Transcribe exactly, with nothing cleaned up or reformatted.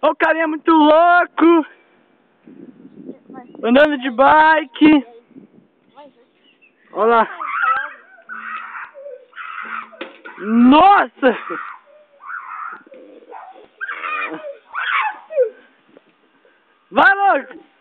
Ó, o carinha muito louco. Andando de bike. Olha lá. Nossa! Vai, louco!